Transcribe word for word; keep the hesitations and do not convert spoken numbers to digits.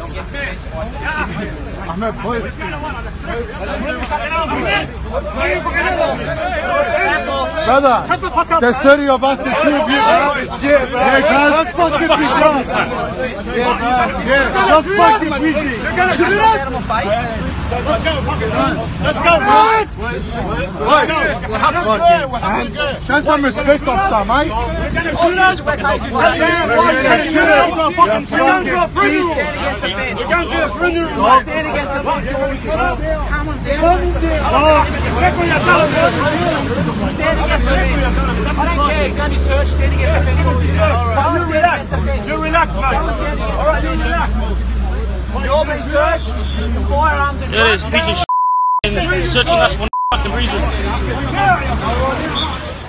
Ahmed, boy. Brother, there's thirty of us, there's two of you. Yeah, guys. Don't fucking be drunk. Yeah, don't fucking be drunk. You're gonna shoot us? Let's go, let's go, man! Show some respect, officer, mate. We're gonna shoot us? We're gonna shoot us? We're gonna do a funeral. We're gonna do a funeral. Stand against the fence. Calm him down. Calm him down. Stand against the fence. I don't care, he's only searched. Stand against the fence. You relax. You relax, mate. Alright, you relax. You're being searched. Firearms and... It is piece of shit and searching us for no fucking reason.